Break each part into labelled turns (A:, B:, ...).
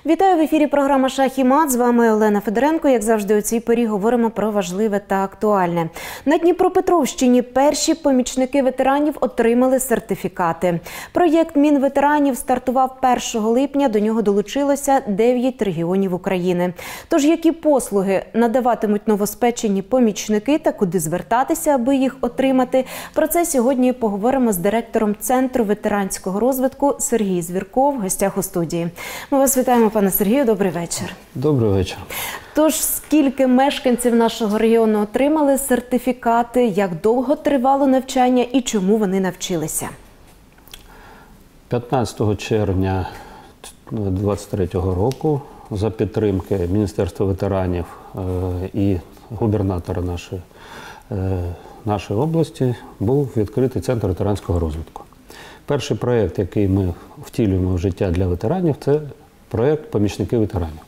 A: Вітаю в ефірі програма «Шах і мат». З вами Олена Федоренко. Як завжди, у цій порі говоримо про важливе та актуальне. На Дніпропетровщині перші помічники ветеранів отримали сертифікати. Проєкт Мінветеранів стартував 1 липня. До нього долучилося 9 регіонів України. Тож, які послуги надаватимуть новоспечені помічники та куди звертатися, аби їх отримати? Про це сьогодні поговоримо з директором Центру ветеранського розвитку Сергій Звірков в гостях у студії. Ми вас вітаємо, пане Сергію. Добрий вечір.
B: Добрий вечір.
A: Тож, скільки мешканців нашого регіону отримали сертифікати, як довго тривало навчання і чому вони навчилися?
B: 15 червня 2023 року за підтримки Міністерства ветеранів і губернатора нашої області був відкритий Центр ветеранського розвитку. Перший проєкт, який ми втілюємо в життя для ветеранів, це проєкт «Помічники ветеранів».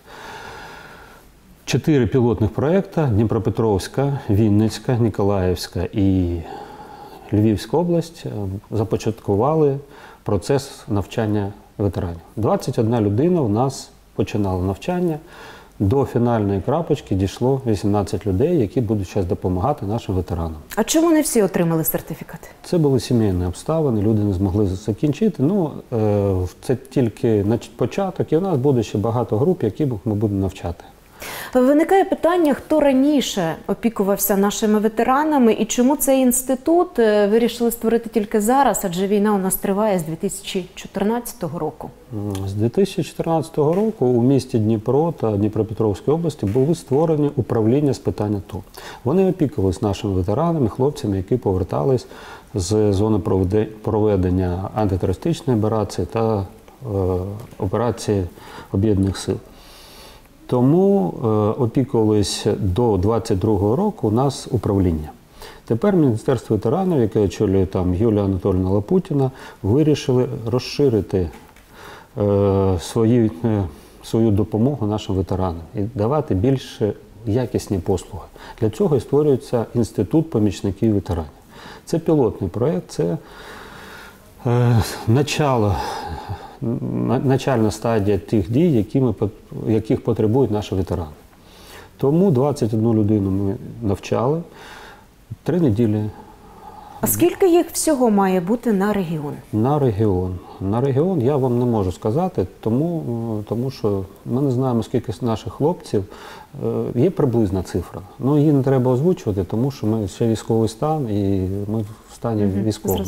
B: 4 пілотних проєкти – Дніпропетровська, Вінницька, Ніколаївська і Львівська область – започаткували процес навчання ветеранів. 21 людина у нас починала навчання. До фінальної крапочки дійшло 18 людей, які будуть зараз допомагати нашим ветеранам.
A: А чому не всі отримали сертифікати?
B: Це були сімейні обставини, люди не змогли закінчити. Це тільки початок, і у нас буде ще багато груп, які ми будемо навчати.
A: Виникає питання, хто раніше опікувався нашими ветеранами і чому цей інститут вирішили створити тільки зараз, адже війна у нас триває з 2014 року.
B: З 2014 року у місті Дніпро та Дніпропетровській області були створені управління з питань АТО. Вони опікувалися нашими ветеранами, хлопцями, які повертались з зони проведення антитерористичної операції та операції Об'єднаних сил. Тому опікувались до 2022 року у нас управління. Тепер Міністерство ветеранів, яке очолює там Юлія Анатоліївна Лапутіна, вирішили розширити свою допомогу нашим ветеранам і давати більш якісні послуги. Для цього і створюється Інститут помічників ветеранів. Це пілотний проєкт, це начальна стадія тих дій, яких потребують наші ветерани. Тому 21 людину ми навчали 3 неділі.
A: А скільки їх всього має бути на регіон?
B: На регіон я вам не можу сказати, тому що ми не знаємо, скільки наших хлопців. Є приблизна цифра. Її не треба озвучувати, тому що ми ще військовий стан і ми в стані військовому.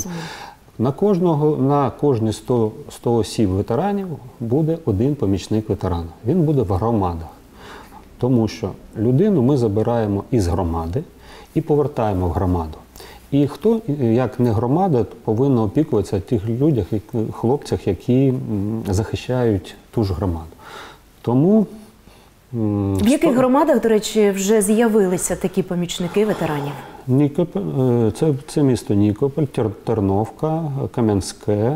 B: На кожні 100 осіб ветеранів буде один помічник ветерана. Він буде в громадах. Тому що людину ми забираємо із громади і повертаємо в громаду. І хто, як не громада, повинен опікуватися тих людях, хлопцях, які захищають ту ж громаду. Тому
A: в яких громадах, до речі, вже з'явилися такі помічники ветеранів?
B: Це місто Нікополь, Терновка, Кам'янське,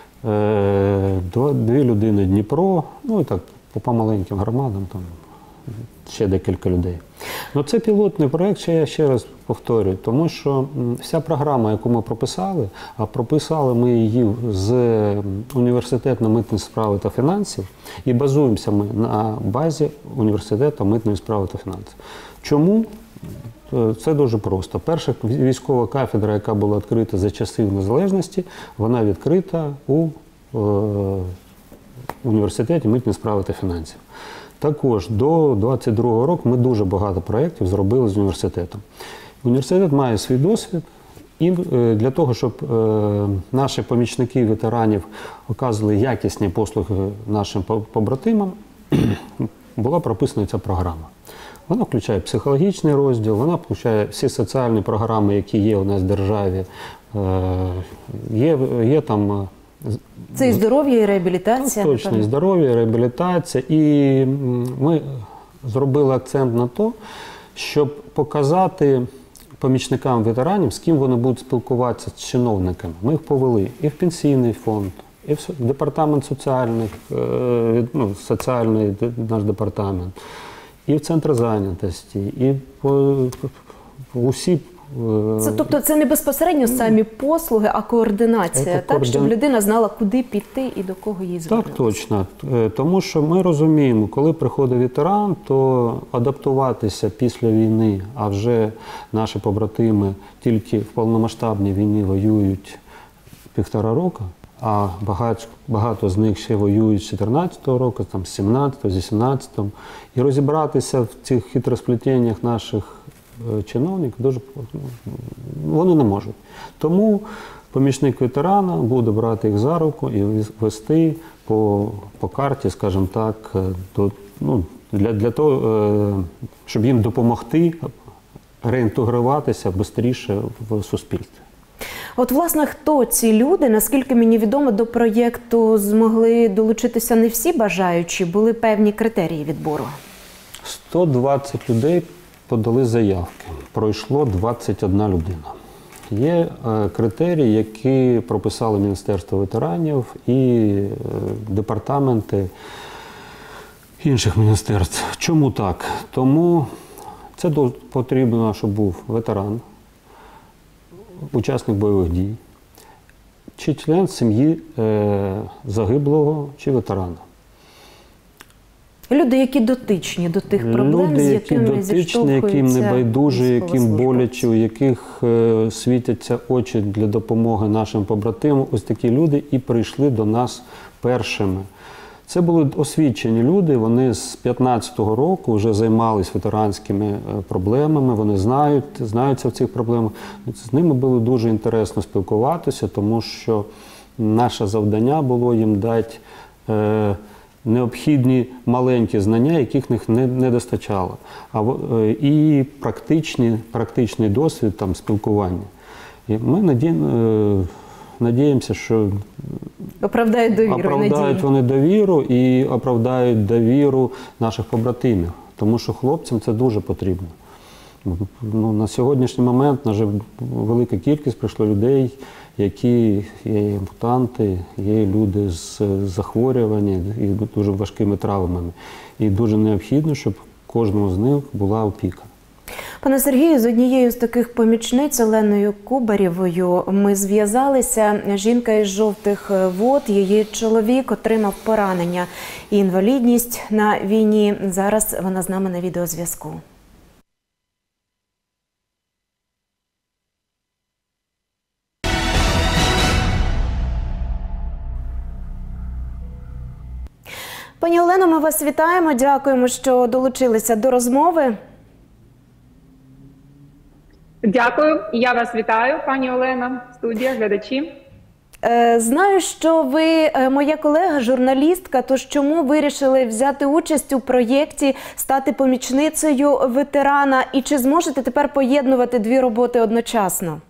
B: 2 людини Дніпро, і так по маленьким громадам там ще декілька людей. Це пілотний проєкт, я ще раз повторюю, тому що вся програма, яку ми прописали, а прописали ми її з університету митної справи та фінансів, і базуємося ми на базі університету митної справи та фінансів. Чому? Це дуже просто. Перша військова кафедра, яка була відкрита за часів незалежності, вона відкрита у університеті митної справи та фінансів. Також до 2022 року ми дуже багато проєктів зробили з університетом. Університет має свій досвід, і для того, щоб наші помічники ветеранів оказували якісні послуги нашим побратимам, була прописана ця програма. Вона включає психологічний розділ, вона включає всі соціальні програми, які є у нас в державі. Є там...
A: Це і здоров'я, і реабілітація.
B: Точно, і здоров'я, і реабілітація. І ми зробили акцент на те, щоб показати помічникам ветеранів, з ким вони будуть спілкуватися з чиновниками. Ми їх повели і в пенсійний фонд, і в департамент соціальний наш департамент, і в центр зайнятості, і усі
A: Тобто це не безпосередньо самі послуги, а координація, так, щоб людина знала, куди піти і до кого їй звернутися.
B: Так, точно. Тому що ми розуміємо, коли приходить ветеран, то адаптуватися після війни, а вже наші побратими тільки в повномасштабній війні воюють 1,5 року, а багато з них ще воюють з 14-го року, там, з 17-го, з 18-го. І розібратися в цих хитросплетіннях наших чиновників дуже вони не можуть. Тому помічник ветерана буде брати їх за руку і вести по карті, скажімо так, для того, щоб їм допомогти реінтегруватися швидше в суспільстві.
A: От, власне, хто ці люди? Наскільки мені відомо, до проєкту змогли долучитися не всі бажаючі, були певні критерії відбору.
B: 120 людей подали заявки, пройшло 21 людина. Є критерії, які прописали Міністерство ветеранів і департаменти інших міністерств. Чому так? Тому це потрібно, щоб був ветеран, учасник бойових дій, чи член сім'ї загиблого чи ветерана.
A: Люди, які дотичні до тих проблем, з якими зіштовхуються,
B: яким не байдуже, яким боляче, у яких світяться очі для допомоги нашим побратимам. Ось такі люди і прийшли до нас першими. Це були освічені люди, вони з 15-го року вже займалися ветеранськими проблемами, вони знаються в цих проблемах. З ними було дуже інтересно спілкуватися, тому що наше завдання було їм дати необхідні маленькі знання, яких них не достачало, і практичний досвід там, спілкування. І ми надіємося, що
A: оправдають
B: вони довіру і оправдають довіру наших побратимів, тому що хлопцям це дуже потрібно. На сьогоднішній момент, на жаль, велика кількість прийшло людей, які є ампутанти, є люди з захворюваннями і дуже важкими травмами. І дуже необхідно, щоб кожному з них була опіка.
A: Пане Сергію, з однією з таких помічниць Оленою Кубарєвою ми зв'язалися. Жінка із Жовтих Вод, її чоловік отримав поранення і інвалідність на війні. Зараз вона з нами на відеозв'язку. Пані Олено, ми вас вітаємо. Дякуємо, що долучилися до розмови.
C: Дякую. Я вас вітаю, пані Олена, студія, глядачі.
A: Знаю, що ви моя колега, журналістка, тож чому вирішили взяти участь у проєкті, стати помічницею ветерана? І чи зможете тепер поєднувати дві роботи одночасно?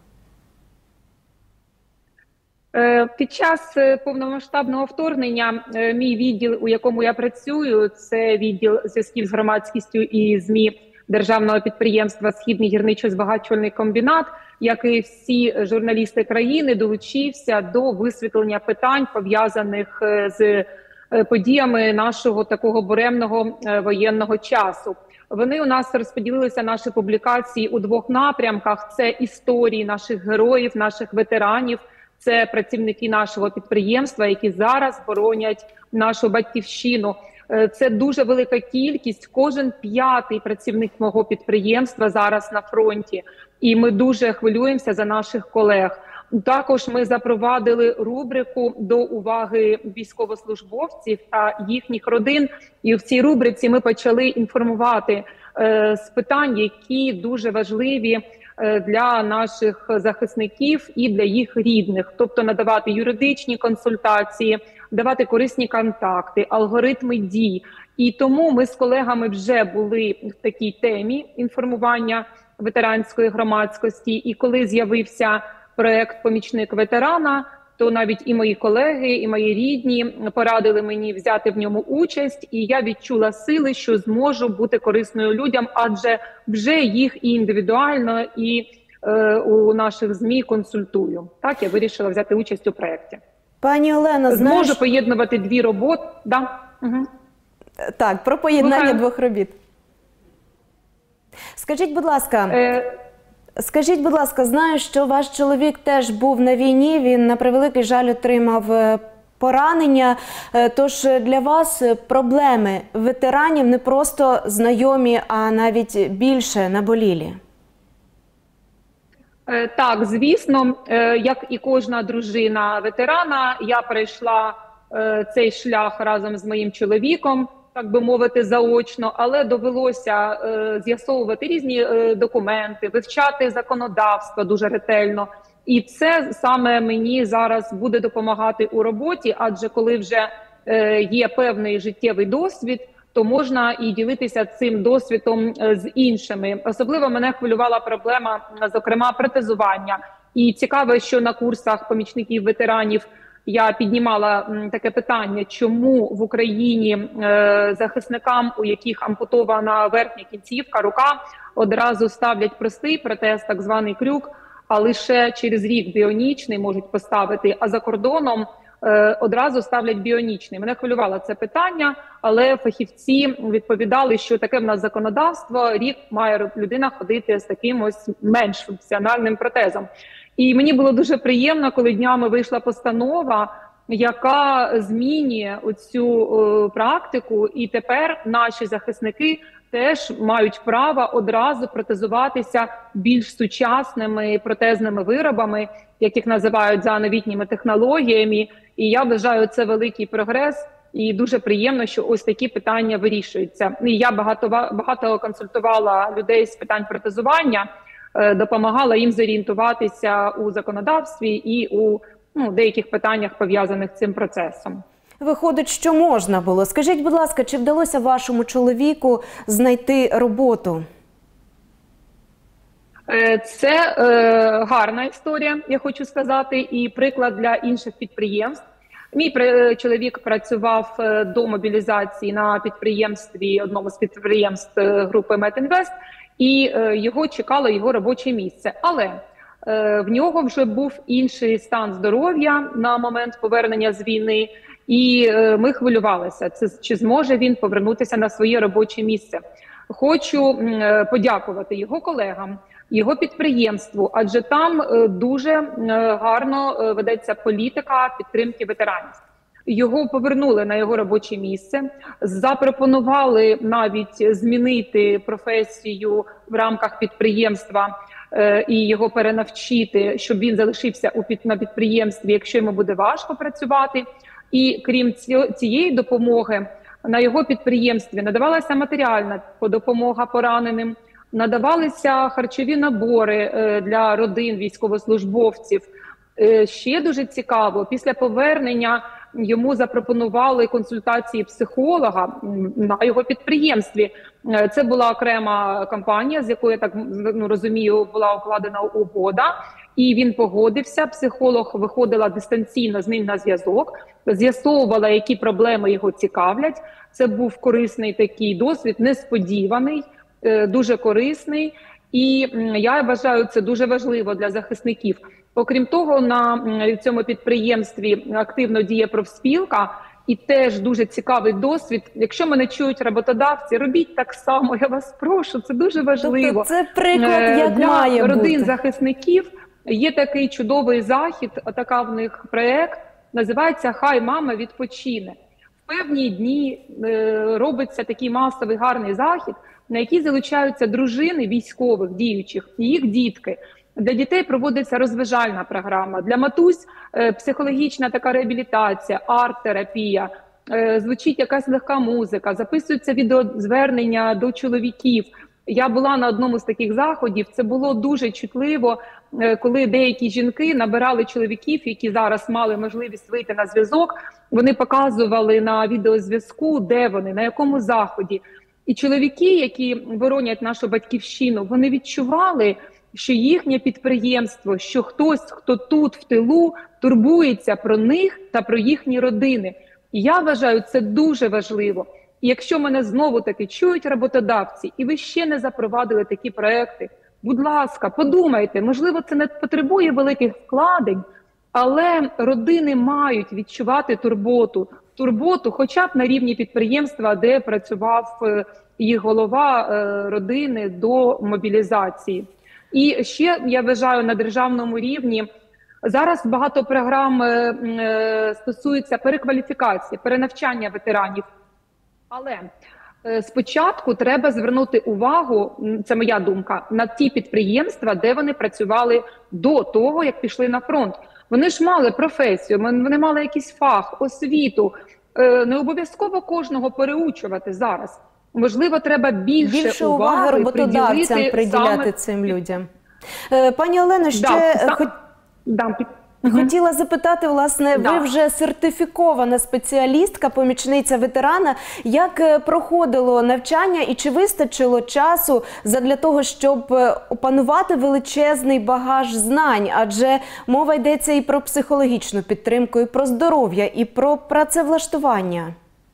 C: Під час повномасштабного вторгнення мій відділ, у якому я працюю, це відділ зв'язків з громадськістю і ЗМІ державного підприємства «Східний гірничо-збагачувальний комбінат», як і всі журналісти країни, долучився до висвітлення питань, пов'язаних з подіями нашого такого буремного воєнного часу. Вони у нас розподілилися, наші публікації, у двох напрямках. Це історії наших героїв, наших ветеранів, це працівники нашого підприємства, які зараз боронять нашу батьківщину. Це дуже велика кількість, кожен 5-й працівник мого підприємства зараз на фронті. І ми дуже хвилюємося за наших колег. Також ми запровадили рубрику до уваги військовослужбовців та їхніх родин. І в цій рубриці ми почали інформувати з питань, які дуже важливі для наших захисників і для їх рідних. Тобто надавати юридичні консультації, давати корисні контакти, алгоритми дій. І тому ми з колегами вже були в такій темі інформування ветеранської громадськості. І коли з'явився проєкт «Помічник ветерана», то навіть і мої колеги, і мої рідні порадили мені взяти в ньому участь. І я відчула сили, що зможу бути корисною людям, адже вже їх і індивідуально, і у наших ЗМІ консультую. Так, я вирішила взяти участь у проєкті.
A: Пані Олено,
C: зможу поєднувати дві роботи. Да. Угу.
A: Так, про поєднання двох робіт. Скажіть, будь ласка, Скажіть, будь ласка, знаю, що ваш чоловік теж був на війні, він, на превеликий жаль, отримав поранення. Тож для вас проблеми ветеранів не просто знайомі, а навіть більше наболілі?
C: Так, звісно, як і кожна дружина ветерана, я пройшла цей шлях разом з моїм чоловіком, так би мовити, заочно, але довелося з'ясовувати різні документи, вивчати законодавство дуже ретельно. І це саме мені зараз буде допомагати у роботі, адже коли вже є певний життєвий досвід, то можна і ділитися цим досвідом з іншими. Особливо мене хвилювала проблема, зокрема, протезування. І цікаво, що на курсах помічників ветеранів я піднімала таке питання, чому в Україні захисникам, у яких ампутована верхня кінцівка, рука, одразу ставлять простий протез, так званий крюк, а лише через рік біонічний можуть поставити, а за кордоном одразу ставлять біонічний. Мене хвилювало це питання, але фахівці відповідали, що таке в нас законодавство, рік має людина ходити з таким ось менш функціональним протезом. І мені було дуже приємно, коли днями вийшла постанова, яка змінює оцю практику, і тепер наші захисники теж мають право одразу протезуватися більш сучасними протезними виробами, яких називають за новітніми технологіями. І я вважаю, це великий прогрес. І дуже приємно, що ось такі питання вирішуються. І я багато консультувала людей з питань протезування, допомагала їм зорієнтуватися у законодавстві і у деяких питаннях, пов'язаних з цим процесом.
A: Виходить, що можна було. Скажіть, будь ласка, чи вдалося вашому чоловіку знайти роботу?
C: Це гарна історія, я хочу сказати, і приклад для інших підприємств. Мій чоловік працював до мобілізації на підприємстві, одному з підприємств групи Метінвест, і його чекало його робоче місце. Але в нього вже був інший стан здоров'я на момент повернення з війни, і ми хвилювалися, чи зможе він повернутися на своє робоче місце. Хочу подякувати його колегам, його підприємству, адже там дуже гарно ведеться політика підтримки ветеранів. Його повернули на його робоче місце, запропонували навіть змінити професію в рамках підприємства і його перенавчити, щоб він залишився на підприємстві, якщо йому буде важко працювати. І крім цієї допомоги, на його підприємстві надавалася матеріальна допомога пораненим, надавалися харчові набори для родин військовослужбовців. Ще дуже цікаво, після повернення йому запропонували консультації психолога на його підприємстві. Це була окрема компанія, з якою, я так розумію, була укладена угода. І він погодився, психолог виходила дистанційно з ним на зв'язок, з'ясовувала, які проблеми його цікавлять. Це був корисний такий досвід, несподіваний, дуже корисний. І я вважаю, це дуже важливо для захисників. Окрім того, на цьому підприємстві активно діє профспілка, і теж дуже цікавий досвід. Якщо мене чують роботодавці, робіть так само, я вас прошу, це дуже важливо.
A: Тобто це приклад, як
C: для
A: має
C: родин
A: бути.
C: захисників. Є такий чудовий захід, така в них проєкт, називається «Хай мама відпочине». В певні дні робиться такий масовий гарний захід, на який залучаються дружини військових, діючих, і їх дітки. Для дітей проводиться розважальна програма, для матусь психологічна така реабілітація, арт-терапія, звучить якась легка музика, записуються відеозвернення до чоловіків. Я була на одному з таких заходів, це було дуже чутливо, коли деякі жінки набирали чоловіків, які зараз мали можливість вийти на зв'язок, вони показували на відеозв'язку, де вони, на якому заході. І чоловіки, які боронять нашу батьківщину, вони відчували, що їхнє підприємство, що хтось, хто тут в тилу, турбується про них та про їхні родини. І я вважаю, це дуже важливо. І якщо мене знову-таки чують роботодавці, і ви ще не запровадили такі проекти, будь ласка, подумайте, можливо, це не потребує великих вкладень, але родини мають відчувати турботу хоча б на рівні підприємства, де працював їх голова родини до мобілізації. І ще, я вважаю, на державному рівні зараз багато програм стосуються перекваліфікації, перенавчання ветеранів. Але спочатку треба звернути увагу, це моя думка, на ті підприємства, де вони працювали до того, як пішли на фронт. Вони ж мали професію, вони мали якийсь фах, освіту. Не обов'язково кожного переучувати зараз. Можливо, треба більше уваги
A: роботодавцям приділяти цим людям. Пані Олено, ще хотіла запитати, власне, ви вже сертифікована спеціалістка, помічниця ветерана. Як проходило навчання і чи вистачило часу задля того, щоб опанувати величезний багаж знань? Адже мова йдеться і про психологічну підтримку, і про здоров'я, і про працевлаштування.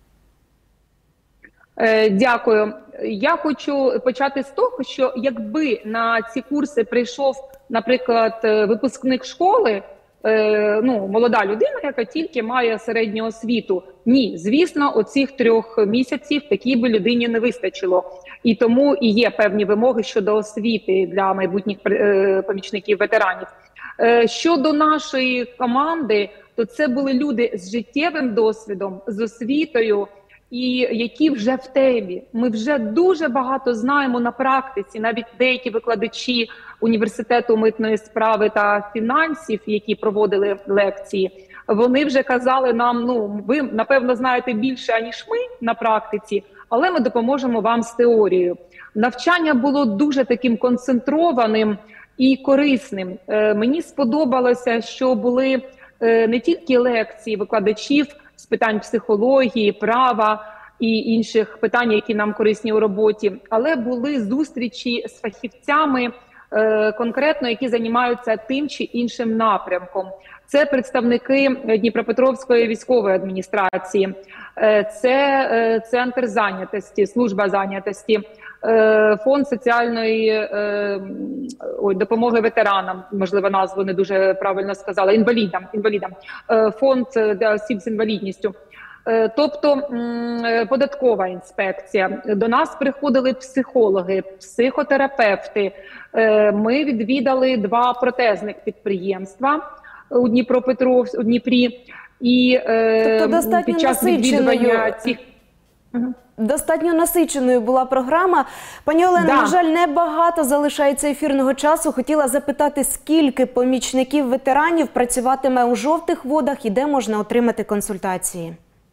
C: Дякую. Я хочу почати з того, що якби на ці курси прийшов, наприклад, випускник школи, молода людина, яка тільки має середню освіту. Ні, звісно, оцих 3 місяців такій би людині не вистачило. І тому і є певні вимоги щодо освіти для майбутніх помічників ветеранів. Щодо нашої команди, то це були люди з життєвим досвідом, з освітою, і які вже в темі. Ми вже дуже багато знаємо на практиці, навіть деякі викладачі університету митної справи та фінансів, які проводили лекції, вони вже казали нам, ви, напевно, знаєте більше, аніж ми на практиці, але ми допоможемо вам з теорією. Навчання було дуже таким концентрованим і корисним. Мені сподобалося, що були не тільки лекції викладачів з питань психології, права і інших питань, які нам корисні у роботі, але були зустрічі з фахівцями, конкретно, які займаються тим чи іншим напрямком. Це представники Дніпропетровської військової адміністрації, це центр зайнятості, служба зайнятості, фонд соціальної допомоги ветеранам, можливо, назву не дуже правильно сказала, інвалідам, фонд для осіб з інвалідністю. Тобто податкова інспекція. До нас приходили психологи, психотерапевти. Ми відвідали 2 протезних підприємства у Дніпрі. І під час відвідування цих...
A: Достатньо насиченою була програма. Пані Олено, на жаль, небагато залишається ефірного часу. Хотіла запитати, скільки помічників ветеранів працюватиме у жовтих водах і де можна отримати консультації?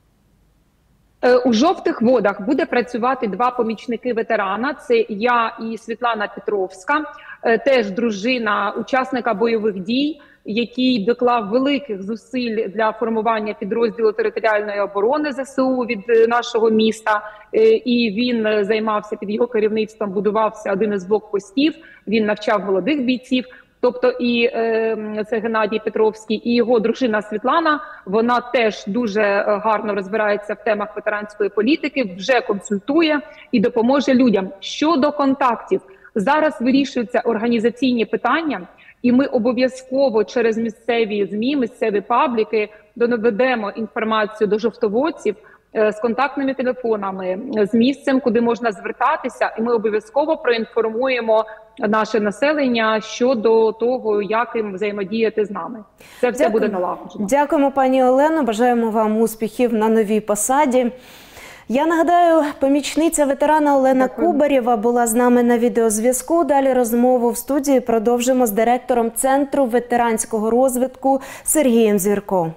C: У жовтих водах буде працювати 2 помічники ветерана. Це я і Світлана Петровська, теж дружина учасника бойових дій, який доклав великих зусиль для формування підрозділу територіальної оборони ЗСУ від нашого міста. І він займався, під його керівництвом будувався один із блокпостів, він навчав молодих бійців. Тобто і це Геннадій Петровський, і його дружина Світлана, вона теж дуже гарно розбирається в темах ветеранської політики, вже консультує і допоможе людям. Щодо контактів, зараз вирішуються організаційні питання, і ми обов'язково через місцеві ЗМІ, місцеві пабліки доведемо інформацію до жовтоводців з контактними телефонами, з місцем, куди можна звертатися, і ми обов'язково проінформуємо наше населення щодо того, як їм взаємодіяти з нами. Це все буде налагоджено.
A: Дякуємо, пані Олено, бажаємо вам успіхів на новій посаді. Я нагадаю, помічниця ветерана Олена Кубарєва була з нами на відеозв'язку. Далі розмову в студії продовжимо з директором Центру ветеранського розвитку Сергієм Зірко.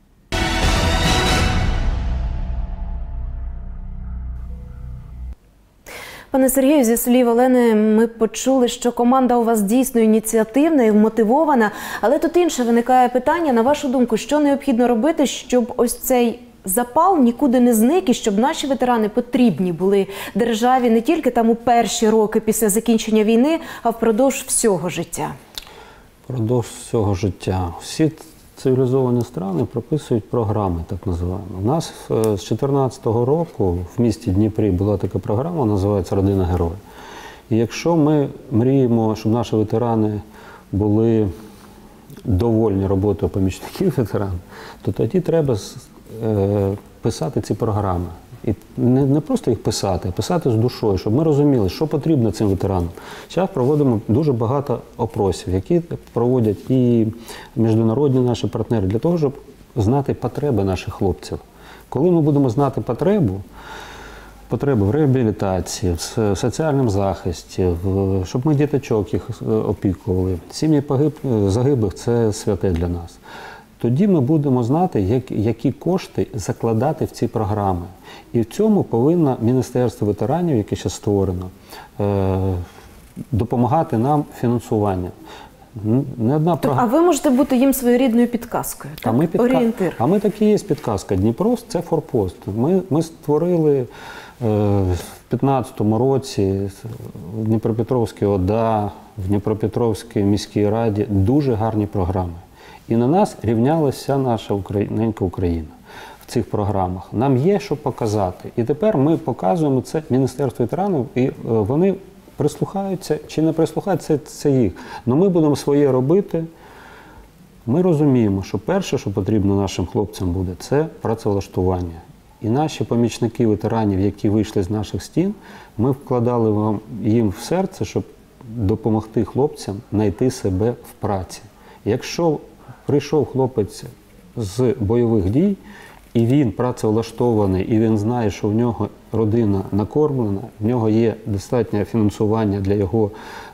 A: Пане Сергію, зі слів Олени ми почули, що команда у вас дійсно ініціативна і вмотивована, але тут інше виникає питання. На вашу думку, що необхідно робити, щоб ось цей запал нікуди не зник і щоб наші ветерани потрібні були державі не тільки там у перші роки після закінчення війни, а впродовж всього життя?
B: Впродовж всього життя. Всі цивілізовані країни прописують програми, так називаємо. У нас з 2014 року в місті Дніпрі була така програма, називається «Родина героїв». І якщо ми мріємо, щоб наші ветерани були довольні роботою помічників ветеранів, то тоді треба писати ці програми. І не просто їх писати, а писати з душою, щоб ми розуміли, що потрібно цим ветеранам. Зараз проводимо дуже багато опросів, які проводять і міжнародні наші партнери, для того, щоб знати потреби наших хлопців. Коли ми будемо знати потребу в реабілітації, в соціальному захисті, щоб ми діточок їх опікували. Сім'ї загиблих – це святе для нас. Тоді ми будемо знати, які кошти закладати в ці програми. І в цьому повинно Міністерство ветеранів, яке ще створено, допомагати нам фінансуванням.
A: А ви можете бути їм своєрідною підказкою, так? Орієнтир.
B: А ми такі є підказка. Дніпро – це форпост. Ми створили в 2015 році в Дніпропетровській ОДА, в Дніпропетровській міській раді дуже гарні програми. І на нас рівнялася вся наша ненька Україна в цих програмах. Нам є що показати. І тепер ми показуємо це Міністерству ветеранів, і вони прислухаються чи не прислухаються, це їх. Але ми будемо своє робити. Ми розуміємо, що перше, що потрібно нашим хлопцям буде, це працевлаштування. І наші помічники ветеранів, які вийшли з наших стін, ми вкладали їм в серце, щоб допомогти хлопцям знайти себе в праці. Якщо прийшов хлопець з бойових дій, і він працевлаштований, і він знає, що в нього родина накормлена, в нього є достатнє фінансування для його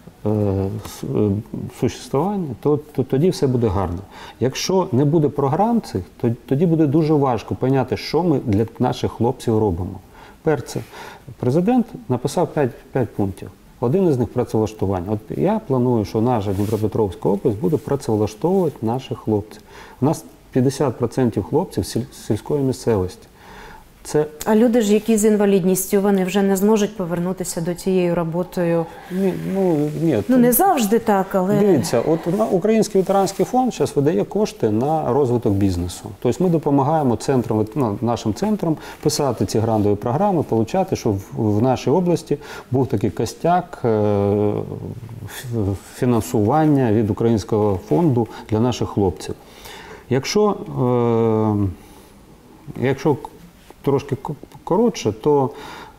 B: существування, то тоді все буде гарно. Якщо не буде програм цих, то тоді буде дуже важко поняти, що ми для наших хлопців робимо. Перше, президент написав 5 пунктів. Один із них – працевлаштування. От я планую, що наша Дніпропетровська область буде працевлаштовувати наших хлопців. У нас 50% хлопців з сільської місцевості.
A: А люди ж, які з інвалідністю, вони вже не зможуть повернутися до цієї роботою?
B: Ні.
A: Не завжди так, але…
B: Дивіться, от Український ветеранський фонд зараз видає кошти на розвиток бізнесу. Тобто ми допомагаємо нашим центрам писати ці грантові програми, отримати, щоб в нашій області був такий костяк фінансування від Українського фонду для наших хлопців. Якщо трошки коротше, то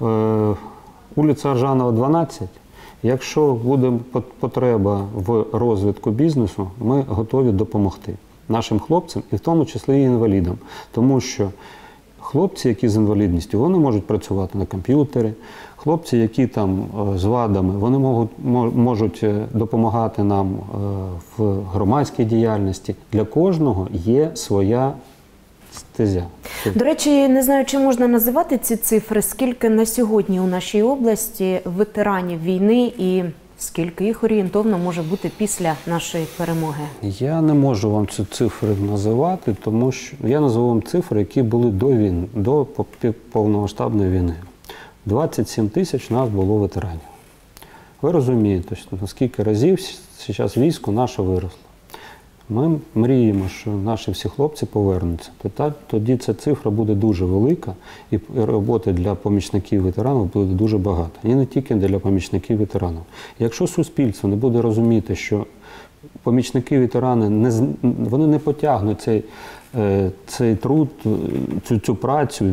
B: вулиця Аржанова, 12. Якщо буде потреба в розвитку бізнесу, ми готові допомогти нашим хлопцям, і в тому числі і інвалідам. Тому що хлопці, які з інвалідністю, вони можуть працювати на комп'ютері. Хлопці, які там з вадами, вони можуть допомагати нам в громадській діяльності. Для кожного є своя стезя.
A: До речі, не знаю, чи можна називати ці цифри, скільки на сьогодні у нашій області ветеранів війни і скільки їх орієнтовно може бути після нашої перемоги?
B: Я не можу вам ці цифри називати, тому що я назву вам цифри, які були до війни, до повномасштабної війни. 27 тисяч у нас було ветеранів. Ви розумієте, наскільки разів зараз військо наше виросло. Ми мріємо, що наші всі хлопці повернуться. Тоді ця цифра буде дуже велика, і роботи для помічників ветеранів буде дуже багато. І не тільки для помічників ветеранів. Якщо суспільство не буде розуміти, що помічники ветерани вони не потягнуть цей труд, цю працю,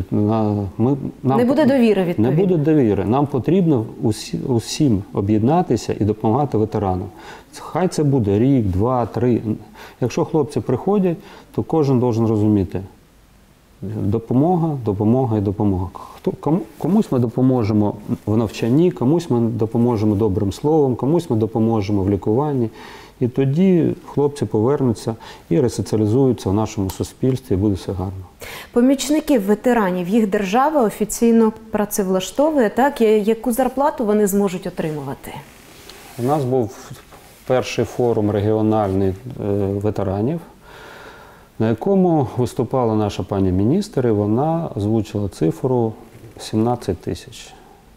A: не буде довіри, відповідно.
B: Не буде довіри. Нам потрібно усім об'єднатися і допомагати ветеранам. Хай це буде рік, 2, 3. Якщо хлопці приходять, то кожен має розуміти. Допомога, допомога і допомога. Комусь ми допоможемо в навчанні, комусь ми допоможемо добрим словом, комусь ми допоможемо в лікуванні. І тоді хлопці повернуться і ресоціалізуються в нашому суспільстві, і буде все гарно.
A: Помічників ветеранів, їх держава офіційно працевлаштовує, так? Яку зарплату вони зможуть отримувати?
B: У нас був перший форум регіональний ветеранів, на якому виступала наша пані міністр, і вона озвучила цифру 17 тисяч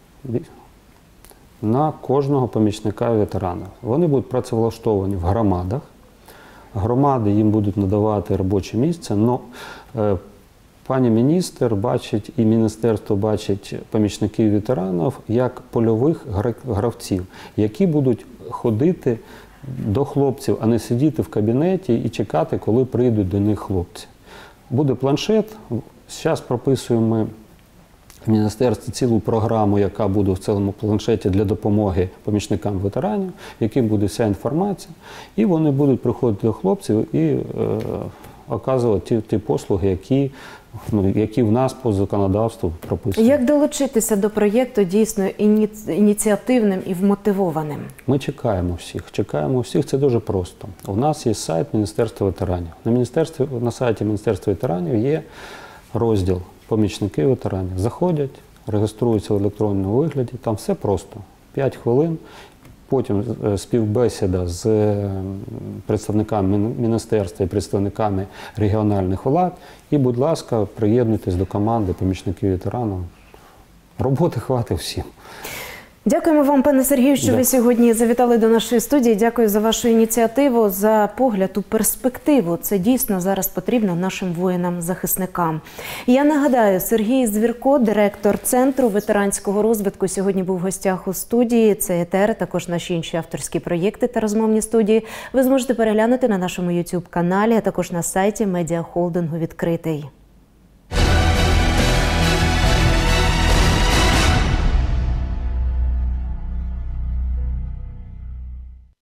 B: на кожного помічника ветерана. Вони будуть працевлаштовані в громадах. Громади їм будуть надавати робоче місце, але пані міністр бачить і міністерство бачить помічників ветеранів як польових гравців, які будуть ходити до хлопців, а не сидіти в кабінеті і чекати, коли прийдуть до них хлопці. Буде планшет, зараз прописуємо в міністерстві цілу програму, яка буде в цілому планшеті для допомоги помічникам ветеранів, в яким буде вся інформація, і вони будуть приходити до хлопців і оказувати ті послуги, які в нас по законодавству прописані.
A: Як долучитися до проєкту дійсно ініціативним і вмотивованим?
B: Ми чекаємо всіх, це дуже просто. У нас є сайт Міністерства ветеранів. На сайті Міністерства ветеранів є розділ «Помічники ветеранів». Заходять, реєструються в електронному вигляді, там все просто. 5 хвилин, потім співбесіда з представниками міністерства і представниками регіональних влад. І, будь ласка, приєднуйтесь до команди помічників ветеранів. Роботи хватить всім.
A: Дякуємо вам, пане Сергію, що ви сьогодні завітали до нашої студії. Дякую за вашу ініціативу, за погляд у перспективу. Це дійсно зараз потрібно нашим воїнам-захисникам. Я нагадаю, Сергій Звірко, директор Центру ветеранського розвитку, сьогодні був в гостях у студії. Це ЕТР, також наші інші авторські проєкти та розмовні студії. Ви зможете переглянути на нашому YouTube-каналі, а також на сайті медіахолдингу «Відкритий».